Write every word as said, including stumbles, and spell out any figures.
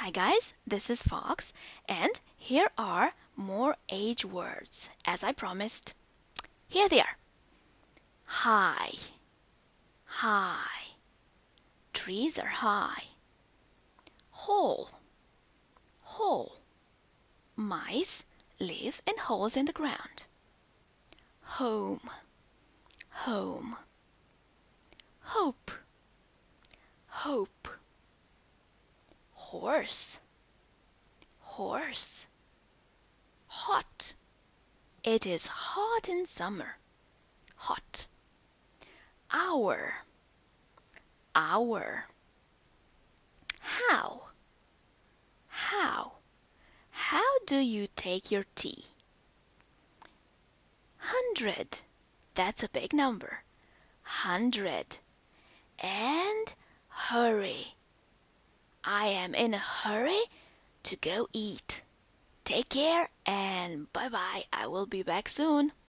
Hi guys, this is Fox, and here are more age words, as I promised. Here they are. High, high. Trees are high. Hole, hole. Mice live in holes in the ground. Home, home. Hope, hope. Horse, horse. Hot. It is hot in summer. Hot. Hour, hour. How, how. How do you take your tea? Hundred. That's a big number. Hundred. And hurry. I am in a hurry to go eat. Take care and bye bye. I will be back soon.